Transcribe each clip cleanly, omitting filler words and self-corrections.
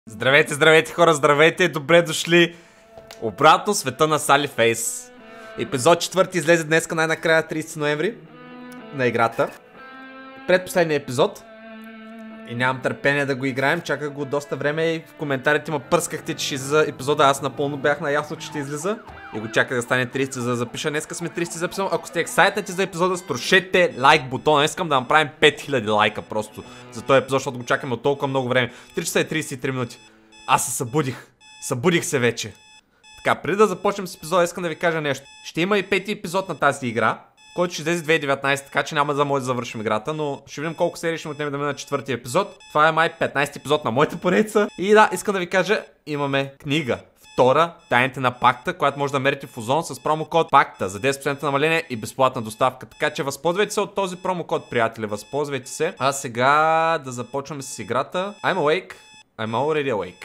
Здравейте, здравейте хора, здравейте, добре дошли обратно в света на Сали Фейс. Епизод 4 излезе днеска най-накрая 30 ноември на играта. Предпоследният епизод. И нямам търпение да го играем, чаках го доста време и в коментарите ме пръскахте, че ще излиза епизода. Аз напълно бях наясно, че ще излиза. И го чаках да стане 30 за да запиша. Днеска сме 30 записвам. Ако сте ексайтнати за епизода, струшете лайк бутона. Искам да направим 5000 лайка просто за този епизод, защото го чакаме от толкова много време. 3 часа и 33 минути. Аз се събудих. Събудих се вече. Така, преди да започнем с епизода, искам да ви кажа нещо. Ще има и пети епизод на тази игра, който ще излезе 2019, така че няма да може да завършим играта, но ще видим колко серии ще отнеме да мине на четвъртия епизод. Това е май 15 епизод на моята поредица. И да, искам да ви кажа, имаме книга. Втора, Тайните на Пакта, която може да мерите в Озон с промокод PAKTA за 10% намаление и безплатна доставка. Така че възползвайте се от този промокод, приятели, възползвайте се. А сега да започваме с играта. I'm awake. I'm already awake.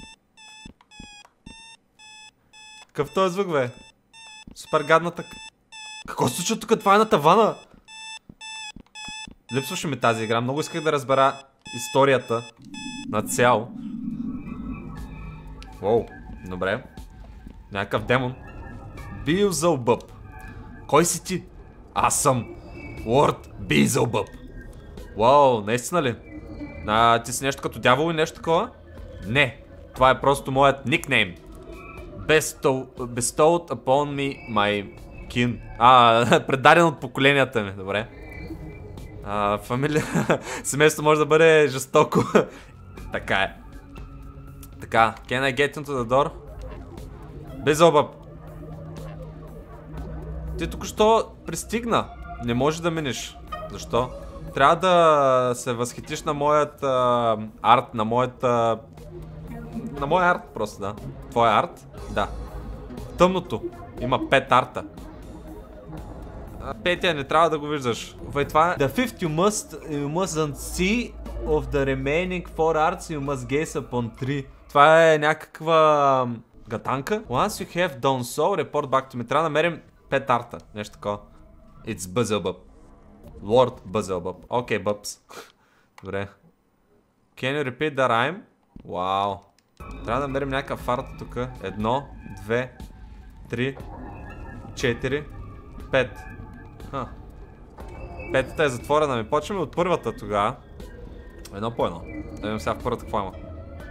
Какъв този звук, бе? Супер гадната... Какво се случва тук? Това е на тавана! Липсваше ми тази игра. Много исках да разбера историята на цяло. Воу, добре. Някакъв демон. Beelzebub. Кой си ти? Аз съм Лорд Beelzebub. Вау, наистина ли? Ти си нещо като дявол или нещо такова? Не, това е просто моят никнейм. Bestowed upon me my kin. Предаден от поколенията ми, добре. Фамилия... Семейството може да бъде жестоко. Така е. Така, can I get into the door? Beelzebub. Ти тук що пристигна? Не можеш да минеш. Защо? Трябва да се възхитиш на моят арт, на моята... На моя арт просто, да. Твоя арт? Да. Тъмното. Има 5 арта. Петия не трябва да го виждаш. Това е... The fifth you mustn't see of the remaining 4 arts you must gaze upon 3. Това е някаква... гатанка. Once you have done so, report back to me. Трябва да намерим 5 арта. Нещо такова. It's Beelzebub. Lord Beelzebub. Окей, Bubs. Добре. Can you repeat the rhyme? Вау. Трябва да намерим някакъв арт тук. 1, 2, 3, 4, 5. Петата е затворена. Ми почваме от първата тогава. Едно по едно. Да видим сега в първата какво има.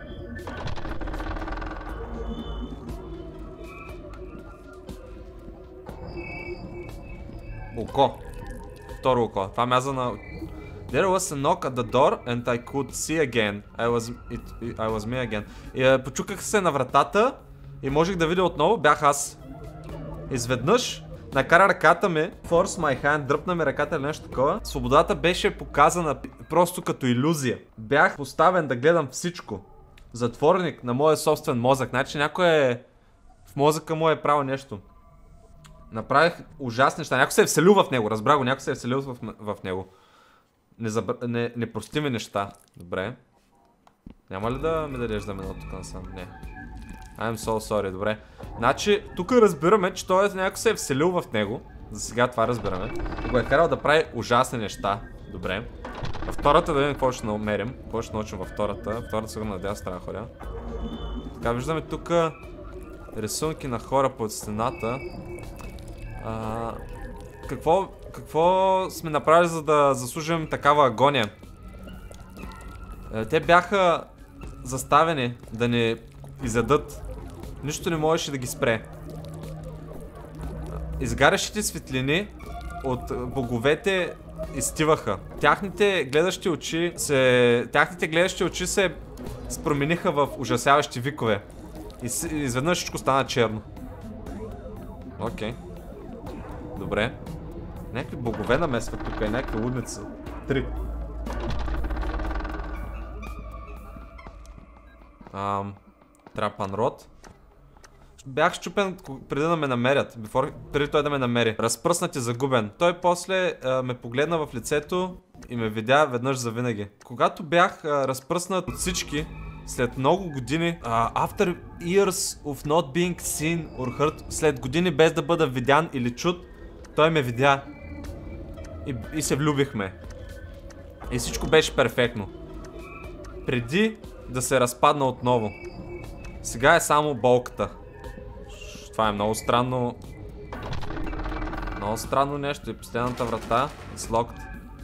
Око. Второ око. Това мяза на... There was a knock at the door and I could see again. I was me again. И почуках се на вратата и можех да видя отново. Бях аз. Изведнъж накара ръката ми, force my hand, дръпна ми ръката или нещо такова. Свободата беше показана просто като илюзия. Бях поставен да гледам всичко. Затворник на моя собствен мозък. Значи някой в мозъка му е правил нещо. Направих ужасни неща. Някой се е вселил в него. Разбра го, някой се е вселил в него. Непростими неща. Добре. Няма ли да ми дадеш да мина тук насам? Не. I'm so sorry, добре. Значи, тук разбираме, че той някой се е вселил в него. За сега това разбираме. И го е карал да прави ужасни неща. Добре. Във втората да видим какво ще намерим. Какво ще научим във втората. Втората сигурно надява страна хора. Така, виждаме тук рисунки на хора под стената. Какво сме направили, за да заслужим такава агония? Те бяха заставени да ни изядат. Нищо не можеше да ги спре. Изгарящите светлини от боговете изтиваха. Тяхните гледащи очи се промениха в ужасяващи викове. И изведнъж всичко стана черно. Окей. Добре. Някакви богове намесват тук и някакви лудници. 3. Трапан род. Бях щупен преди да ме намерят. Преди той да ме намери. Разпръснат и загубен. Той после ме погледна в лицето и ме видя веднъж завинаги. Когато бях разпръснат от всички, след много години, after years of not being seen or heard, след години без да бъда видян или чут, той ме видя. И се влюбихме. И всичко беше перфектно. Преди да се разпадна отново. Сега е само болката. Това е много странно. Много странно нещо. И последната врата е locked.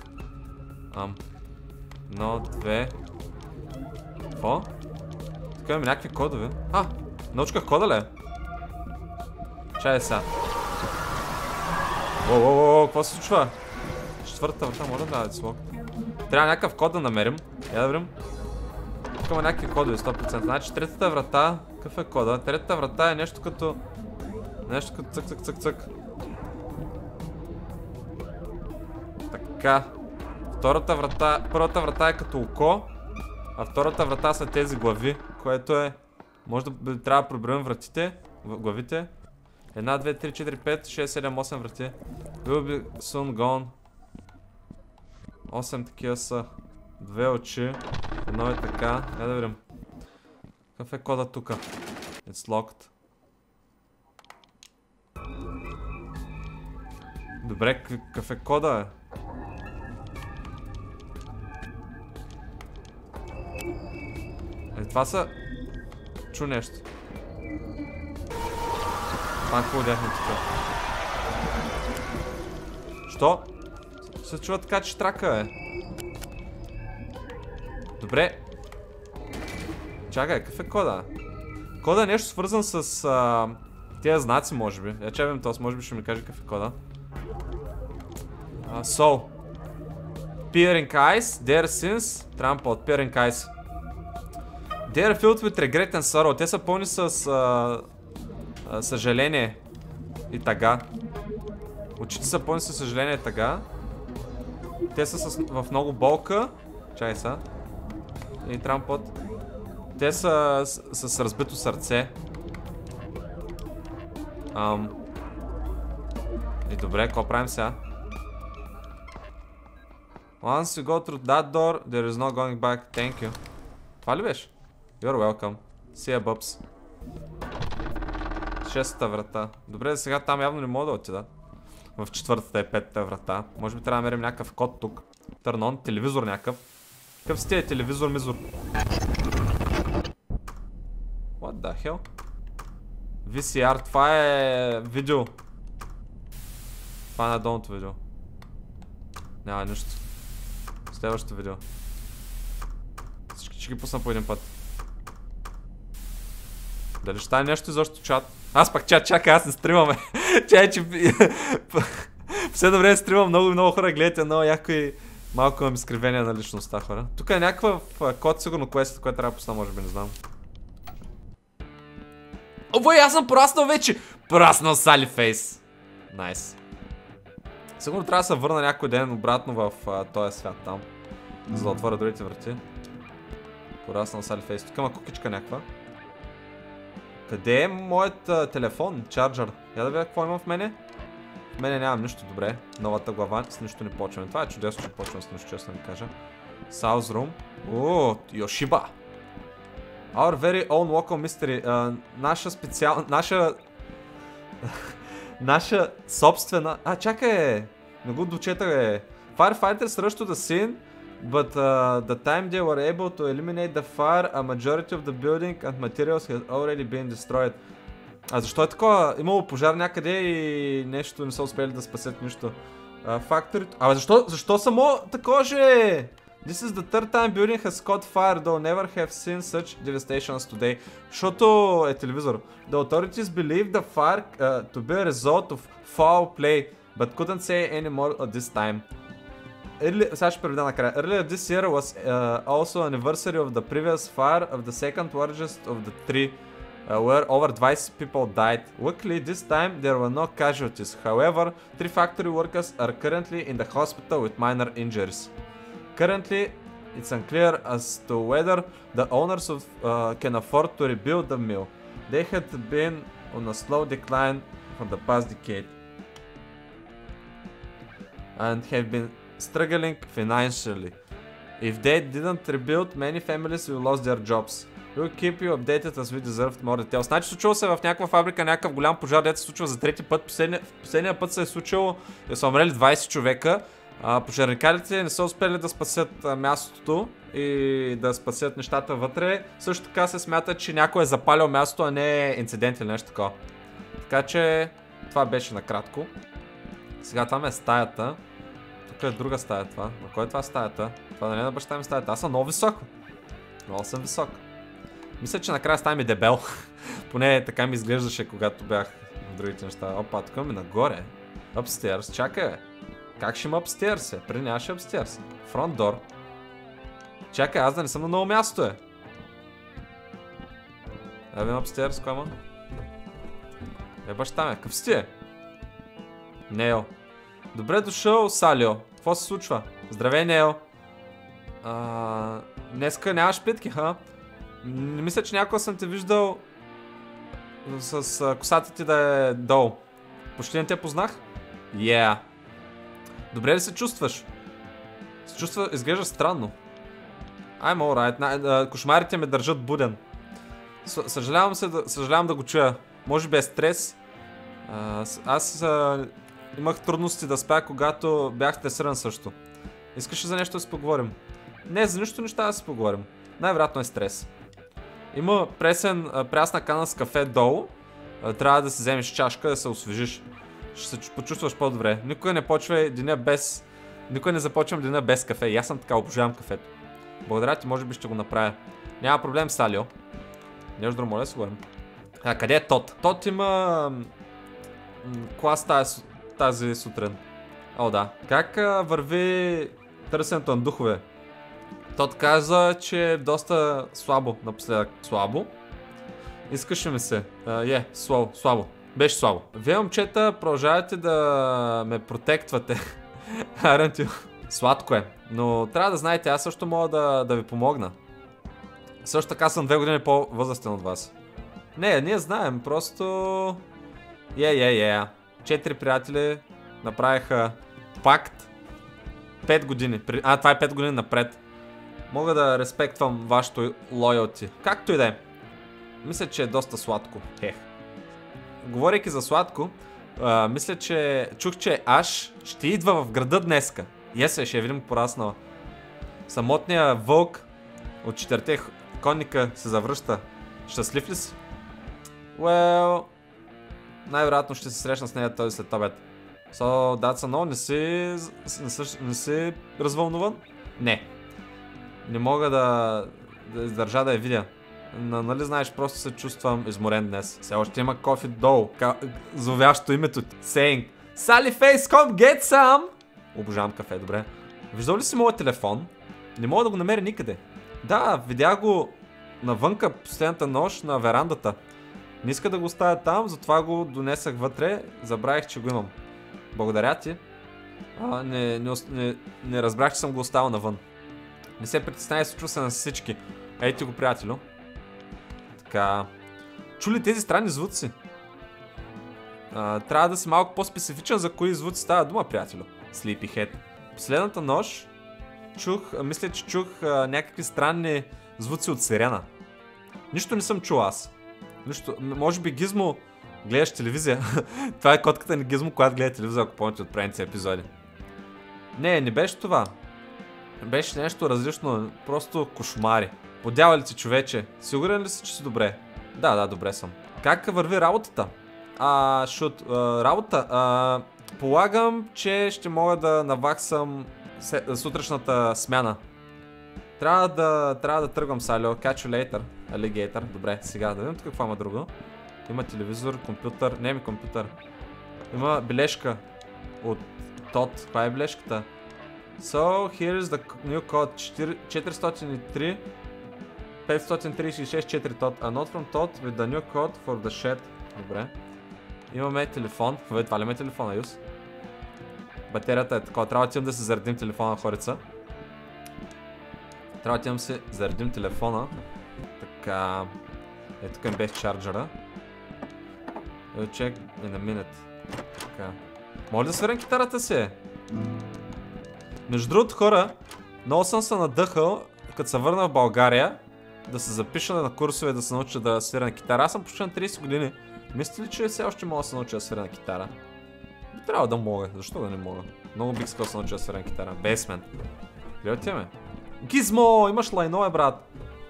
Едно, две. Какво? Тук имаме някакви кодове. Научках кода ли? Чай сега. Воу, какво се случва? Четвъртата врата, може да е слог. Трябва някакъв код да намерим. Я да видим. Тук има някакви кодове, 100%. Значи третата врата, какъв е кода? Третата врата е нещо като... Нещо като цък. Така. Втората врата, първата врата е като око, а втората врата са тези глави, което е... Може да трябва да преброим вратите, главите. 1, 2, 3, 4, 5, 6, 7, 8 врати. Will be soon gone. 8 такива са. 2 очи. Едно е така. Я да видим. Какъв е кода тука? It's locked. Добре, какъв е кода това са... Чу нещо. Това е хубаво дяхме тук. Що? Се чува така, че трака, Добре. Чакай, какъв е кода? Кода е нещо свързан с тези знаци, може би. Я чевам този, може би ще ми каже какъв е кода. So. Peering eyes, there since. Trampled, peering eyes. They are filled with regret and sorrow. Те са пълни с съжаление и тъга. Очите са пълни с съжаление и тъга. Те са в много болка. Чай са. И трампот. Те са с разбито сърце. И добре, какво правим сега? Once you go through that door, there is no going back. Thank you. Това ли беше? You're welcome. See ya, bubs. Шестата врата. Добре, сега там явно не мога да отида. В четвъртата и петата врата. Може би трябва да намерим някакъв код тук. Turn on, телевизор някакъв. Какъв си е телевизор, мизор? What the hell? VCR, това е видео. Това е надолното видео. Няма нищо. Следващото видео. Всички ще ги пусна по един път. Дали ще стане нещо изобщо чат? Аз пак чакай, аз не стримаме. Чай, че... Все добре стримам, много хора гледате, но яко и малко имам изкривение на личността, хора. Тук е някакъв код, сигурно квест, който трябва да пусна, може би, не знам. Ой, аз съм пораснал вече! Пораснал Сали Фейс. Найс. Сигурно трябва да се върна някой ден обратно в този свят там. За да отворя другите врати. Пораснал Сали Фейс. Тук има кукичка някаква. Къде е моят телефон? Чарджър. Я да видя какво има в мене. В мене нямам нищо, добре. Новата глава, с нищо не почваме. Това е чудесно, че почвам с нищо, честно да ви кажа. South Room. О, Йошиба. Our very own local mystery. Наша специална... Наша собствена... чакай! Не го дочета, Firefighters rushed to the scene, but the time they were able to eliminate the fire, a majority of the building and materials had already been destroyed. Защо е такова? Имало пожар някъде и нещо не са успели да спасят нищо. Factory... защо само такова же? This is the third time building has caught fire, though never have seen such devastations today. Защото е телевизор. The authorities believe the fire to be a result of foul play, but couldn't say any more at this time. Сега ще преведа накрая. Earlier this year was also anniversary of the previous fire of the second largest of the three, where over 20 people died. Luckily this time there were no casualties. However, 3 factory workers are currently in the hospital with minor injuries. Currently, it's unclear as to whether the owners can afford to rebuild the mill. They had been on a slow decline for the past decade and have been struggling financially. If they didn't rebuild, many families will lose their jobs. We'll keep you updated as we deserve more details. Значи случило се в някаква фабрика някакъв голям пожар, дето се случва за трети път. Последния път се е случило и са умрели 20 човека. Пожарникарите не са успели да спасят мястото и да спасят нещата вътре. Също така се смята, че някой е запалил мястото, а не е инцидент или нещо такова. Така че това беше накратко. Сега там е стаята. Тук е друга стая това. На кой е това стаята? Това нали е на баща ми стаята? Аз съм много висок. Много съм висок. Мисля, че накрая става ми дебел. Поне така ми изглеждаше, когато бях в другите неща. Опа, тук ми нагоре. Upstairs. Чакай, бе. Как ще има upstairs, Преди нямаше upstairs. Front door. Чакай, аз да не съм на ново място, Абе, upstairs, кой има? Баща ме, къв си Нео. Добре дошъл, Салио. Какво се случва? Здравей, Нео. Днеска нямаш питки, Не мисля, че някога съм те виждал с косата ти да е долу. Почти не те познах? Добре ли се чувстваш? Изглеждаш странно. I'm alright. Кошмарите ме държат буден. Съжалявам да го чуя. Може би е стрес. Аз имах трудности да спя, когато бях стресиран също. Искаш ли за нещо да си поговорим? Не, за нищо неща да си поговорим. Най-вероятно е стрес. Има прясна кана с кафе долу. Трябва да си вземеш чашка, да се освежиш. Ще се почувстваш по-добре. Никой не започвам деня без кафе. И аз съм така, обожавам кафето. Благодаря ти, може би ще го направя. Няма проблем, Салио. Нещо друго, моля да си говорим. Къде е Тот? Тот има клас тази сутрин. Да. Как върви търсенето на духове? Тот каза, че е доста слабо напоследък. Слабо? Искаше ми се. Слабо. Беше слабо. Вие, момчета, продължавате да ме протектвате. Сладко е. Но трябва да знаете, аз също мога да ви помогна. Също така съм 2 години по-възрастен от вас. Не, ние знаем, просто... 4 приятели направиха пакт 5 години. Това е 5 години напред. Мога да респектвам вашето лоялти. Както и да е. Мисля, че е доста сладко. Говорейки за сладко, мисля, че чух, че Аш ще идва в града днеска. Ще я видим пораснала. Самотният вълк от 4 конника се завръща. Щастлив ли си? Най-вероятно ще се срещна с нея този след обед. Не си развълнуван? Не. Не мога да издържа да я видя. Нали знаеш, просто се чувствам изморен днес. Все още има кофе долу. Зовящо името ти. Saying Sally Face, come get some! Обожавам кафе, добре. Виждал ли си моят телефон? Не мога да го намеря никъде. Да, видях го навънка последната нощ на верандата. Не иска да го оставя там, затова го донесах вътре. Забравих, че го имам. Благодаря ти. Не разбрах, че съм го оставил навън. Не се притеснявай, случва се на всички. Ей ти го, приятелю. Така. Чули тези странни звуци? Трябва да си малко по-специфичен за кои звуци става дума, приятелю. Sleepyhead. Последната нощ мисля, че чух някакви странни звуци от сирена. Нищо не съм чул аз. Нищо. Може би Гизмо гледаш телевизия. Това е котката на Гизмо, която гледа телевизия, ако помните от предните епизоди. Не беше това. Беше нещо различно, просто кошмари. Подява ли ти, човече? Сигурен ли си, че си добре? Да, добре съм. Как върви работата? Работа? Полагам, че ще мога да наваксам сутрешната смяна. Трябва да тръгвам, Салио. Catch you later, alligator. Добре, сега да видим тук какво има друго. Има телевизор, компютър. Не ми компютър. Има бележка от Тот. Каква е бележката? So, here is the new code 403 536 4 Tod. A note from Tod with the new code for the shed. Добре. Имаме телефон. Това ли има телефона, Юс? Батерията е такова. Трябва да отидем да се заредим телефона на хорица. Трябва да отидем да се заредим телефона. Така. Тук им беше чарджера. Check in a minute. Така. Моля да свирам китарата си. Между другото, хора, много съм се надъхал, като се върна в България, да се запиша на курсове, да се науча да свиря на китара. Аз съм почти на 30 години. Мислите ли, че все още мога да се науча да свиря на китара? Трябва да мога, защо да не мога? Много бих искал да се науча да свирям китара. Без мен. Къде отиваме? Гизмо! Имаш лайно, брат!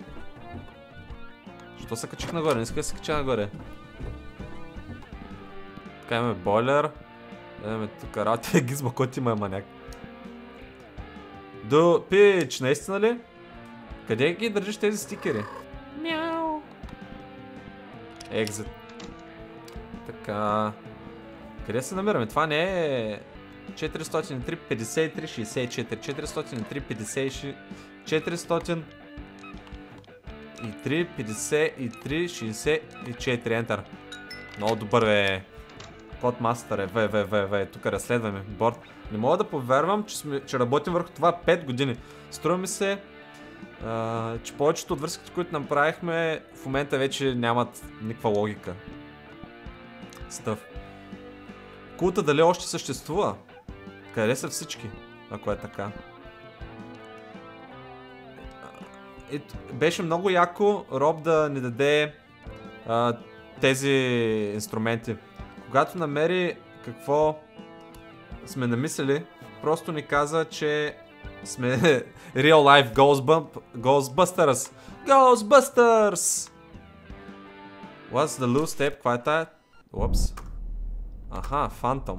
Що се качих нагоре? Не иска да се кача нагоре. Така имаме бойлер. Имаме тук работа. Гизмо, кой ти има маняк? До пич, наистина ли? Къде ги държиш тези стикери? Мяу. Екзит. Така. Къде се намираме? Това не е 403, 53, 64, 403, 56, 403, 53, 64, ентър. Много добър е. Кодмастър е, В. Тук разследваме. Борд. Не мога да повярвам, че работим върху това 5 години. Струва ми се, че повечето от връзките, които направихме, в момента вече нямат никаква логика. Стъв. Култа дали още съществува? Къде са всички, ако е така? Беше много яко Роб да ни даде тези инструменти. Когато намери какво сме намислили, просто ни каза, че сме real life Ghostbusters. Ghostbusters! What's the loose step? Каква е тая? Опс. Аха, фантом.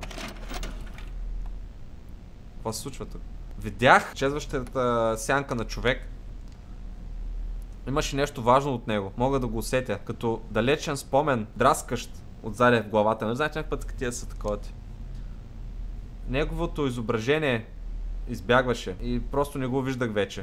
Какво се случва тук? Видях чезващата сянка на човек. Имаше нещо важно от него. Мога да го усетя. Като далечен спомен, драскащ отзаде в главата. Не знаете някакъв път тия са такова ти. Неговото изображение избягваше и просто не го виждах вече.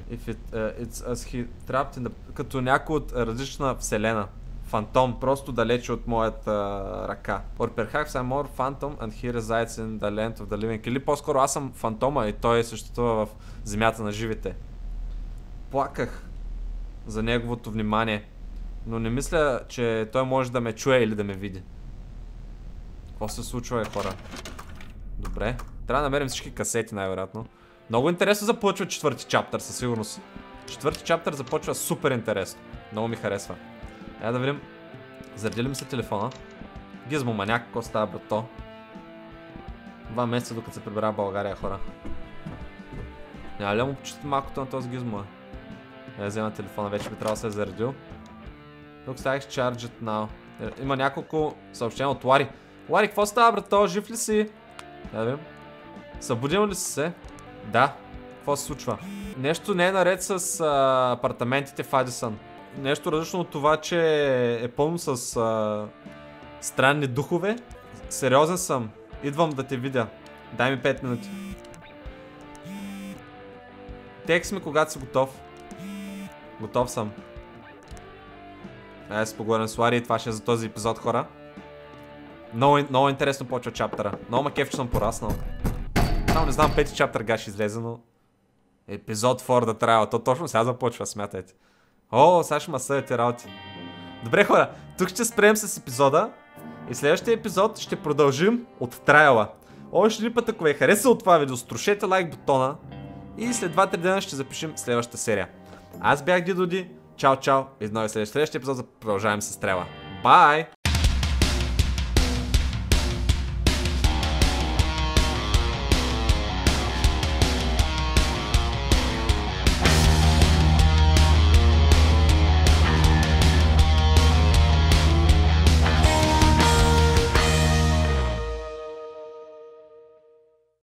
Като някой от различна вселена. Фантом, просто далече от моята ръка. Or perhaps I'm more phantom and he resides in the land of the living. Или по-скоро аз съм фантома и той съществува в земята на живите. Плаках за неговото внимание, но не мисля, че той може да ме чуе или да ме види. Какво се случва, хора? Добре. Трябва да намерим всички касети, най-вероятно. Много интересно започва четвърти чаптър, със сигурност. Четвърти чаптър започва супер интересно. Много ми харесва. Ая да видим. Заради ли ми се телефона? Гизмо маняк, какво става, брато? 2 месеца докато се прибира в България, хора. Няма ли да му почитате малкото на този гизмо? Я взема телефона, вече би трябвало да се е заредил. Тук ставих charge it now. Има няколко съобщения от Лари. Лари, какво става, брато? Жив ли си? Да видим. Събудил ли си се? Да. Какво се случва? Нещо не е наред с апартаментите в Адисън. Нещо различно от това, че е пълно с странни духове. Сериозен съм. Идвам да те видя. Дай ми 5 минути. Текст ми когато си готов. Готов съм. Айде се поговорим с Лари и това ще е за този епизод, хора. Много интересно почва чаптъра. Много ма кеф, че съм пораснал. Не знам, 5-ти чаптър гаш излезе, но... Епизод 4 да трябва. То точно сега започва, смятайте. О, сега ще ма съдете работи. Добре, хора, тук ще спрем с епизода. И следващия епизод ще продължим от трайала. Още един път, ако ви е харесало това видео, струшете лайк бутона. И след 2-3 дена ще запишем следващата серия. Аз бях Дидоди. Чао, чао. И отново следващия епизод продължаваме с трайала. Бай!